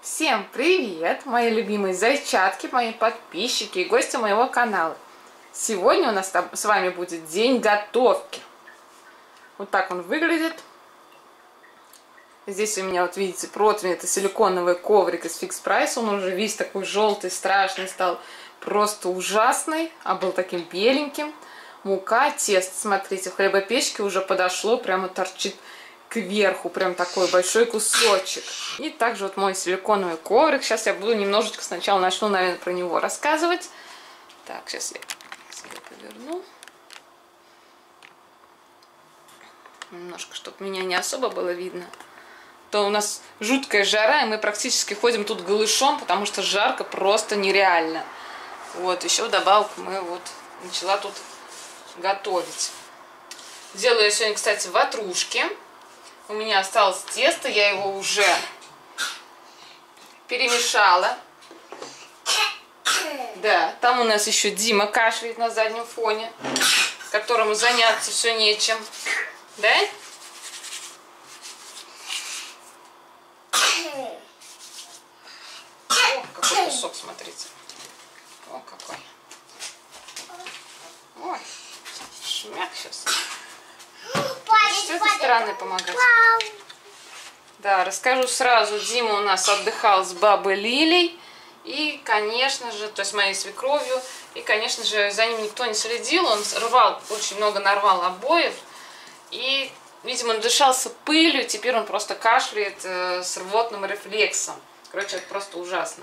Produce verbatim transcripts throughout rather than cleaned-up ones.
Всем привет, мои любимые зайчатки, мои подписчики и гости моего канала. Сегодня у нас с вами будет день готовки. Вот так он выглядит. Здесь у меня, вот видите, противень, это силиконовый коврик из Fix Price. Он уже весь такой желтый, страшный стал, просто ужасный, а был таким беленьким. Мука, тесто, смотрите, в хлебопечке уже подошло, прямо торчит кверху, прям такой большой кусочек. И также вот мой силиконовый коврик. Сейчас я буду немножечко сначала начну, наверное, про него рассказывать. Так, сейчас я себе поверну. Немножко, чтобы меня не особо было видно. То у нас жуткая жара, и мы практически ходим тут голышом, потому что жарко просто нереально. Вот, еще вдобавок мы вот начала тут готовить. Делаю я сегодня, кстати, ватрушки. У меня осталось тесто, я его уже перемешала. Да, там у нас еще Дима кашляет на заднем фоне, которому заняться все нечем. Да? О, какой кусок, смотрите. О, какой. Ой, шмяк сейчас. С этой стороны помогать. Да, расскажу сразу. Дима у нас отдыхал с бабой Лилей. И, конечно же, то есть моей свекровью. И, конечно же, за ним никто не следил. Он рвал, очень много нарвал обоев. И, видимо, надышался пылью. Теперь он просто кашляет э, с рвотным рефлексом. Короче, это просто ужасно.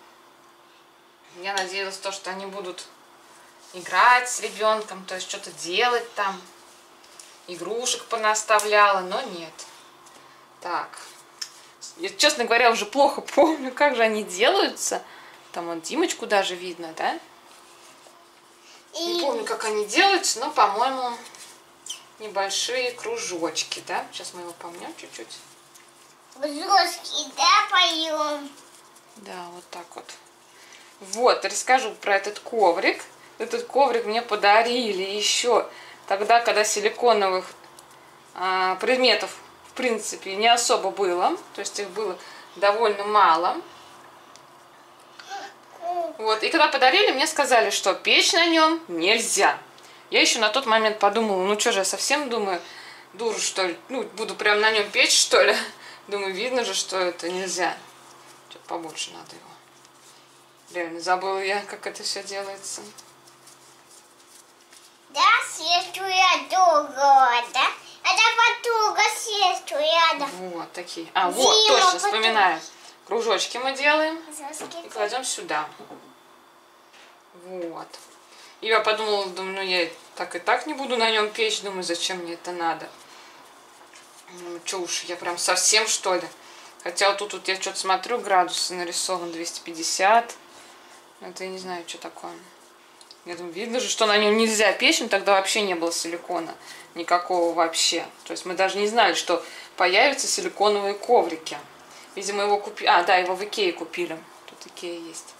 Я надеялась, то, что они будут играть с ребенком, то есть что-то делать там. Игрушек понаставляла, но нет. Так. Я, честно говоря, уже плохо помню, как же они делаются. Там вот Димочку даже видно, да? И... Не помню, как они делаются, но, по-моему, небольшие кружочки, да? Сейчас мы его помнем чуть-чуть. Кружочки, да, поем? Да, вот так вот. Вот, расскажу про этот коврик. Этот коврик мне подарили еще тогда, когда силиконовых а, предметов, в принципе, не особо было. То есть их было довольно мало. Вот. И когда подарили, мне сказали, что печь на нем нельзя. Я еще на тот момент подумала, ну что же, я совсем думаю, дура, что ли? Ну, буду прям на нем печь, что ли? Думаю, видно же, что это нельзя. Что-то побольше надо его. Реально забыла я, как это все делается. Да, сестру я долго, да? Это подруга сестру рядом. Вот такие. А, вот, Дима, точно, потом... вспоминаю. Кружочки мы делаем и кладем сюда. Вот. И я подумала, думаю, ну я так и так не буду на нем печь. Думаю, зачем мне это надо? Ну, что уж, я прям совсем, что ли? Хотя вот тут вот я что-то смотрю, градусы нарисован двести пятьдесят. Это я не знаю, что такое. Я думаю, видно же, что на нем нельзя печь, но тогда вообще не было силикона. Никакого вообще. То есть мы даже не знали, что появятся силиконовые коврики. Видимо, его купили. А, да, его в Икее купили. Тут Икея есть.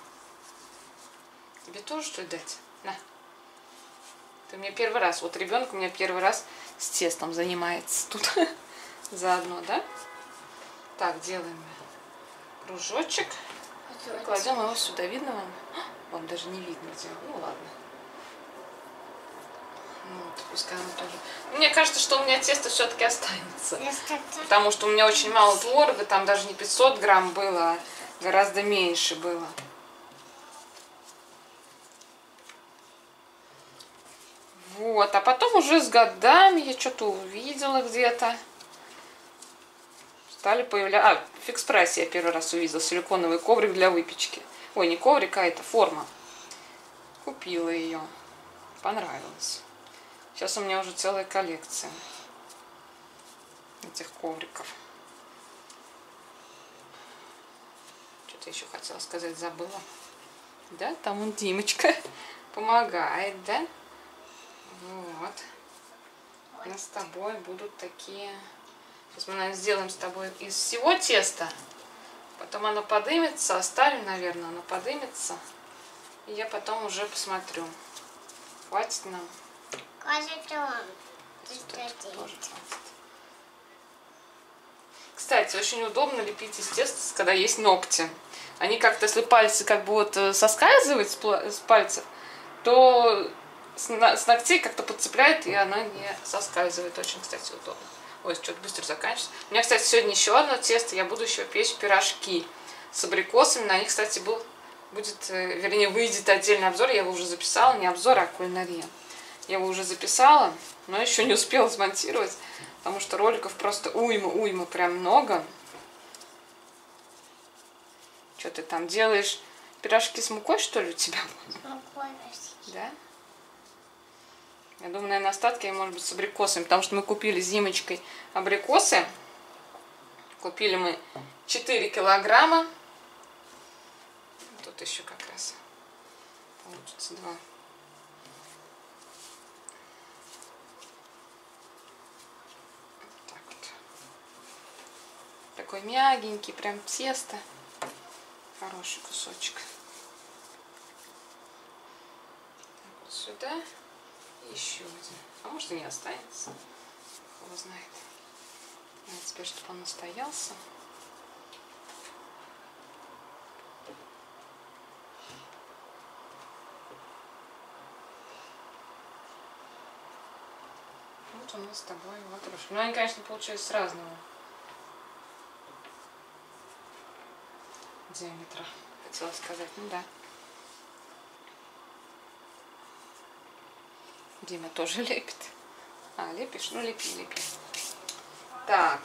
Тебе тоже что ли дать? На. Ты мне первый раз. Вот ребенок у меня первый раз с тестом занимается тут. Заодно, да? Так, делаем кружочек. И кладем его сюда. Видно вам? Вам даже не видно где. Ну ладно. Вот, пускай оно тоже. Мне кажется, что у меня тесто все-таки останется. Потому что у меня очень мало творога. Там даже не пятьсот грамм было, а гораздо меньше было. Вот. А потом уже с годами я что-то увидела где-то. Стали появляться... А, в Fix Price я первый раз увидела силиконовый коврик для выпечки. Ой, не коврик, а это форма. Купила ее. Понравилось. Сейчас у меня уже целая коллекция этих ковриков. Что-то еще хотела сказать, забыла. Да, там он Димочка помогает, да? Вот. У нас с тобой будут такие... Сейчас мы, наверное, сделаем с тобой из всего теста. Потом оно подымется, оставим, наверное, оно подымется. И я потом уже посмотрю. Хватит нам? Кажется, он. Тоже хватит. Кстати, очень удобно лепить из теста, когда есть ногти. Они как-то, если пальцы как бы вот соскальзывают с пальцев, то с ногтей как-то подцепляет, и она не соскальзывает. Очень, кстати, удобно. Ой, что-то быстро заканчивается. У меня, кстати, сегодня еще одно тесто. Я буду еще печь пирожки с абрикосами. На них, кстати, был, будет, вернее, выйдет отдельный обзор. Я его уже записала. Не обзор, а кулинария. Я его уже записала, но еще не успела смонтировать, потому что роликов просто уйма, уйма, прям много. Что ты там делаешь? Пирожки с мукой, что ли, у тебя? С мукой. Да? Я думаю, наверное, остатки, может быть, с абрикосами, потому что мы купили с Зимочкой абрикосы. Купили мы четыре килограмма. Тут еще как раз получится два. Так вот. Такой мягенький, прям тесто. Хороший кусочек. Так вот сюда. Еще один. А может и не останется. Кто знает. Надо теперь, чтобы он настоялся. Вот у нас с тобой ватрушки. Ну, они, конечно, получаются разного диаметра. Хотела сказать. Ну да. Дима тоже лепит. А, лепишь? Ну, лепи, лепи. Так.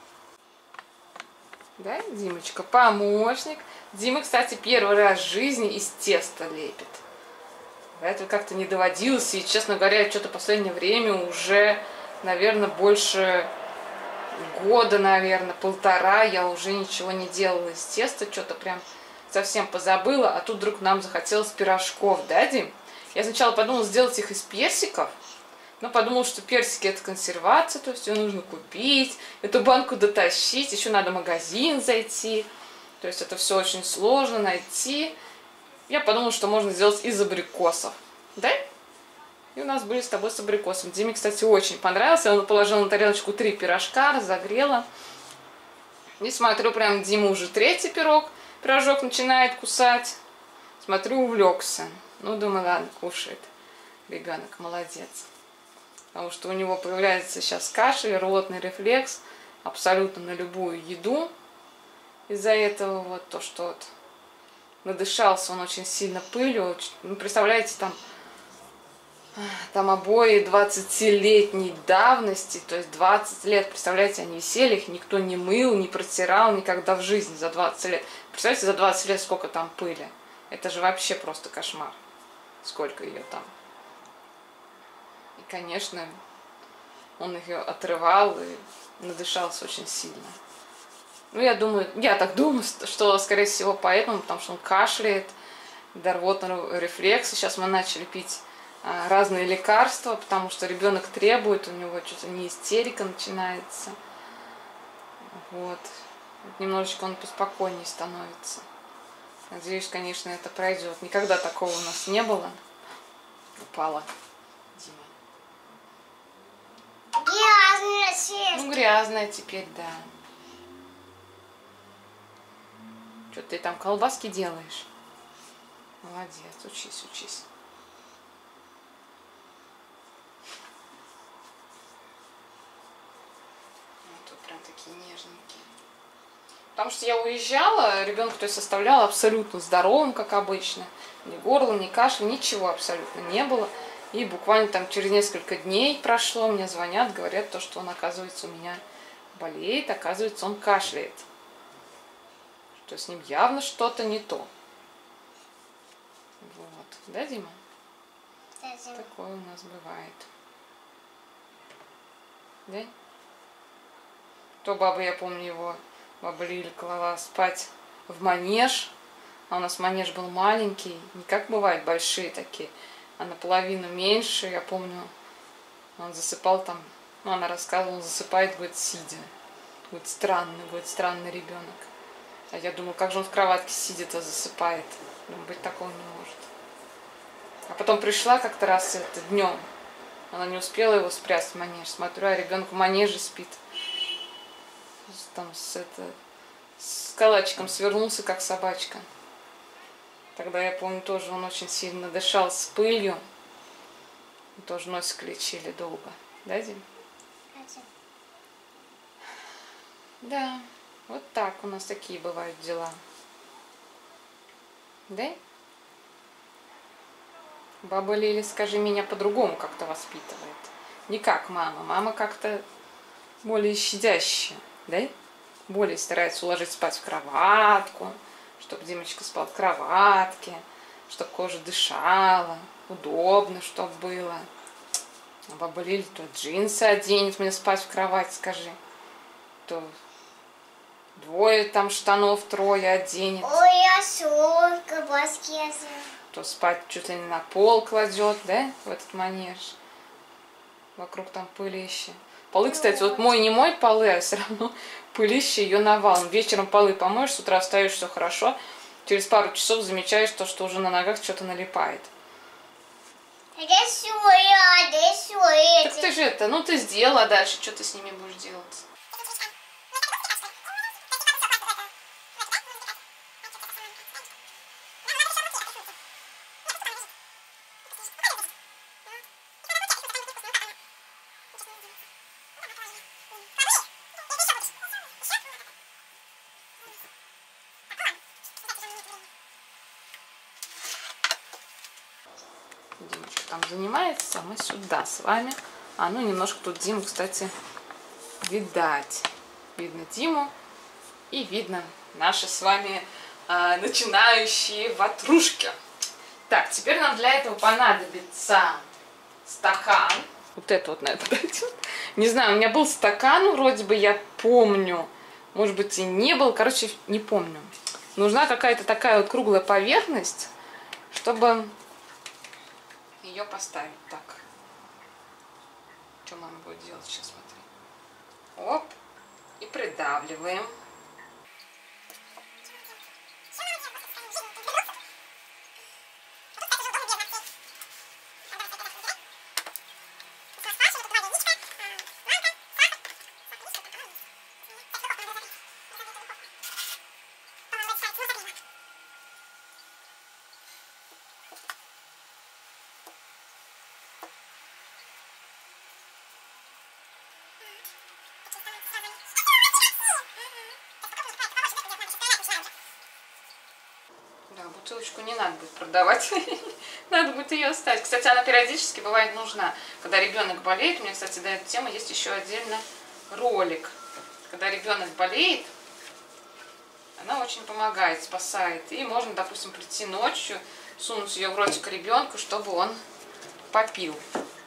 Да, Димочка, помощник. Дима, кстати, первый раз в жизни из теста лепит. Это как-то не доводилось. И, честно говоря, что-то в последнее время уже, наверное, больше года, наверное, полтора я уже ничего не делала из теста. Что-то прям совсем позабыла. А тут вдруг нам захотелось пирожков, да, Дим? Я сначала подумала сделать их из персиков, но подумала, что персики это консервация, то есть ее нужно купить, эту банку дотащить, еще надо в магазин зайти, то есть это все очень сложно найти. Я подумала, что можно сделать из абрикосов, да? И у нас были с тобой с абрикосом. Диме, кстати, очень понравился, он положил на тарелочку три пирожка, разогрела. И смотрю, прям Дима уже третий пирог, пирожок начинает кусать. Смотрю, увлекся. Ну, думаю, ладно, кушает. Ребенок молодец. Потому что у него появляется сейчас кашель, рвотный рефлекс абсолютно на любую еду. Из-за этого вот то, что вот надышался он очень сильно пылью. Ну, представляете, там, там обои двадцатилетней давности, то есть двадцать лет, представляете, они висели, их никто не мыл, не протирал никогда в жизни за двадцать лет. Представляете, за двадцать лет сколько там пыли. Это же вообще просто кошмар. Сколько ее там. И, конечно, он ее отрывал и надышался очень сильно. Ну, я думаю, я так думаю, что, скорее всего, поэтому, потому что он кашляет, до рвотного рефлекса. Сейчас мы начали пить а, разные лекарства, потому что ребенок требует, у него что-то не истерика начинается. Вот. Немножечко он поспокойнее становится. Надеюсь, конечно, это пройдет. Никогда такого у нас не было. Упала Дима. Грязная сеть. Ну, грязная теперь, да. Что ты там колбаски делаешь? Молодец, учись, учись. Вот тут прям такие нежненькие. Потому что я уезжала, ребенка, то есть, оставляла абсолютно здоровым, как обычно. Ни горла, ни кашля, ничего абсолютно не было. И буквально там через несколько дней прошло, мне звонят, говорят, то, что он, оказывается, у меня болеет, оказывается, он кашляет. Что с ним явно что-то не то. Вот. Да, Дима? Да, Дима. Такое у нас бывает. Да? То баба, я помню, его... Баба Лиля клала спать в манеж, а у нас манеж был маленький, не как бывает большие такие, а наполовину меньше. Я помню, он засыпал там, ну она рассказывала, он засыпает, говорит, сидя. Говорит, странный, говорит, странный ребенок. А я думаю, как же он в кроватке сидит, а засыпает. Думаю, быть такого не может. А потом пришла как-то раз это днем, она не успела его спрятать в манеж. Смотрю, а ребенок в манеже спит. там с, это, с калачиком свернулся, как собачка. Тогда, я помню, тоже он очень сильно дышал с пылью. Тоже носик лечили долго. Да, Дим? Да, вот так у нас такие бывают дела. Да? Баба Лили, скажи, меня по-другому как-то воспитывает. Не как мама. Мама как-то более щадящая, да? Более старается уложить спать в кроватку, чтобы Димочка спал в кроватке, чтобы кожа дышала, удобно, чтобы было. А баба Лили то джинсы оденет мне спать в кровать, скажи, то двое там штанов, трое оденет. Ой, я солнце, баскет. То спать чуть ли не на пол кладет, да, в этот манеж. Вокруг там пылище. Полы, кстати, вот мой не мой полы, а все равно пылище ее навалом. Вечером полы помоешь, с утра встаешь, все хорошо. Через пару часов замечаешь то, что уже на ногах что-то налипает. Рисуй, рисуй. Так ты же это, ну ты сделала, а дальше что ты с ними будешь делать? Димочка там занимается, а мы сюда с вами. А ну немножко тут Диму, кстати, видать. Видно Диму и видно наши с вами а, начинающие ватрушки. Так, теперь нам для этого понадобится стакан. Вот это вот на это пойдет. Не знаю, у меня был стакан, вроде бы я помню. Может быть и не был, короче, не помню. Нужна какая-то такая вот круглая поверхность, чтобы ее поставить. Так. Что мама будет делать сейчас, смотри. Оп. И придавливаем. Бутылочку не надо будет продавать, надо будет ее оставить. Кстати, она периодически бывает нужна. Когда ребенок болеет, у меня, кстати, до этой темы есть еще отдельно ролик. Когда ребенок болеет, она очень помогает, спасает. И можно, допустим, прийти ночью, сунуть ее в ротик ребенку, чтобы он попил.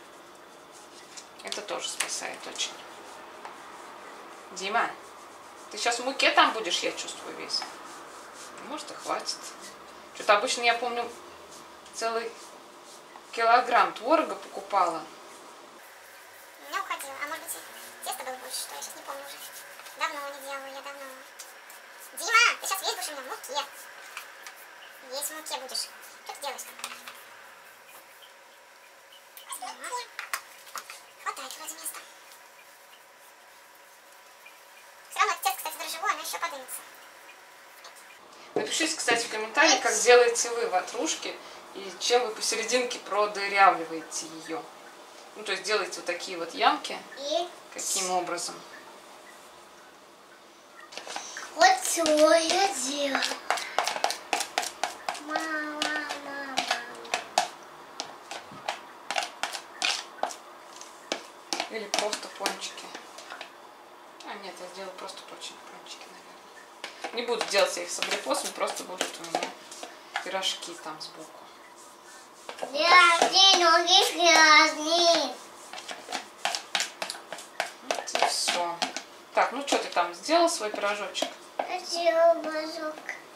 Это тоже спасает очень. Дима, ты сейчас в муке там будешь, я чувствую, весь? Может, и хватит. Что-то обычно, я помню, целый килограмм творога покупала. У меня уходила. А может быть, тесто было больше, что я сейчас не помню уже. Давно не делала, я давно. Дима, ты сейчас весь будешь у меня в муке. Весь в муке будешь. Что ты делаешь-то? Хватает вроде места. Все равно это тесто, кстати, дрожжевое, оно еще подымется. Напишите, кстати, в комментариях, как делаете вы ватрушки и чем вы посерединке продырявливаете ее. Ну, то есть делаете вот такие вот ямки. И? Каким образом? Вот что я делаю. Мама, мама. Или просто пончики. А, нет, я сделаю просто пончики, наверное. Не буду делать я их с абрикосом, просто будут у меня пирожки там сбоку. Грязные ноги, грязные. Вот и все. Так, ну что ты там сделал свой пирожочек? Я сделала базок.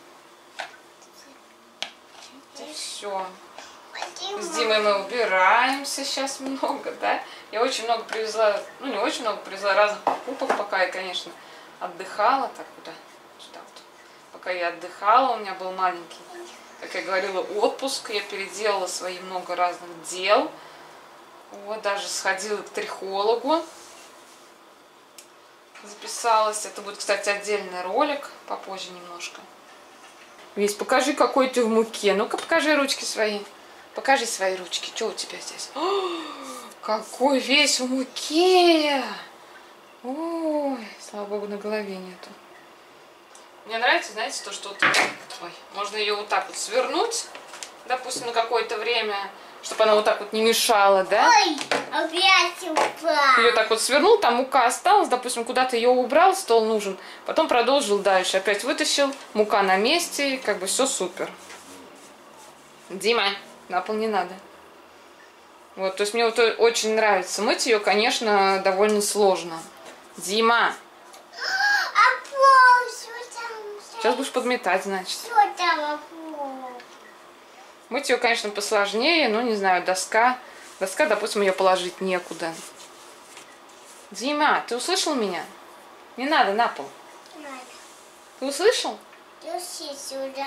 И все. С Димой мы убираемся сейчас много, да? Я очень много привезла, ну не очень много привезла разных покупок, пока я, конечно, отдыхала. Так, куда? Сюда вот. Пока я отдыхала, у меня был маленький, как я говорила, отпуск. Я переделала свои много разных дел. Вот, даже сходила к трихологу. записалась. Это будет, кстати, отдельный ролик, попозже немножко. Весь, покажи, какой ты в муке. Ну-ка, покажи ручки свои. Покажи свои ручки. Что у тебя здесь? О, какой весь в муке! Ой, слава богу, на голове нету. Мне нравится, знаете, то, что вот, ой, можно ее вот так вот свернуть, допустим, на какое-то время, чтобы она вот так вот не мешала, да? Ой, опять упал. Ее так вот свернул, там мука осталась, допустим, куда-то ее убрал, стол нужен, потом продолжил дальше, опять вытащил, мука на месте, как бы все супер. Дима, на пол не надо. Вот, то есть мне вот очень нравится. Мыть ее, конечно, довольно сложно. Дима. А пол, что там? Сейчас будешь подметать, значит. Что там, а пол? Мыть ее, конечно, посложнее, но не знаю, доска. Доска, допустим, ее положить некуда. Дима, ты услышал меня? Не надо на пол. Надо. Ты услышал? Неси сюда.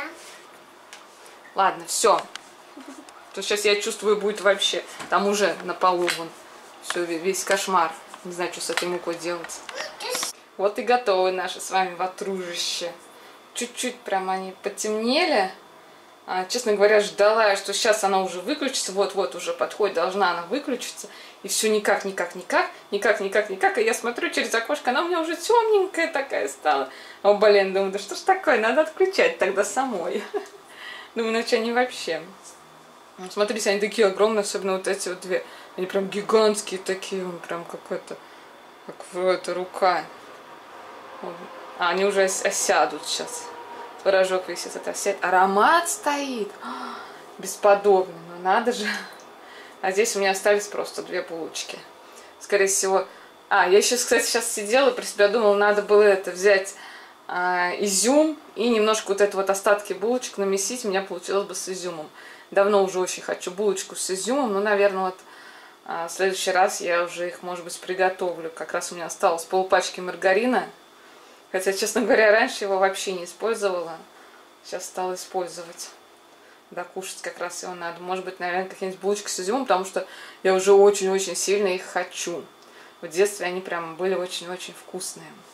Ладно, все. То сейчас я чувствую, будет вообще там уже на полу вон. Все, весь кошмар. Не знаю, что с этой мукой делать. Вот и готовы наши с вами ватружище. Чуть-чуть прям они потемнели. А, честно говоря, ждала, что сейчас она уже выключится. Вот-вот уже подходит, должна она выключиться. И все никак, никак, никак, никак, никак, никак. И я смотрю через окошко, она у меня уже темненькая такая стала. О, блин, думаю, да что ж такое, надо отключать тогда самой. Думаю, ну что они вообще. Смотрите, они такие огромные, особенно вот эти вот две. Они прям гигантские такие, он прям какой-то, как в это, рука. А, они уже осядут сейчас. Творожок весь этот осядет. Аромат стоит. Бесподобный, ну надо же. А здесь у меня остались просто две булочки. Скорее всего... А, я еще, кстати, сейчас сидела, про себя думала, надо было это взять а, изюм и немножко вот это вот остатки булочек намесить. У меня получилось бы с изюмом. Давно уже очень хочу булочку с изюмом, но, наверное, вот а, в следующий раз я уже их, может быть, приготовлю. Как раз у меня осталось полпачки маргарина. Хотя, честно говоря, раньше его вообще не использовала. Сейчас стала использовать. Да, кушать как раз его надо. Может быть, наверное, какие-нибудь булочки с изюмом, потому что я уже очень-очень сильно их хочу. В детстве они прям были очень-очень вкусные.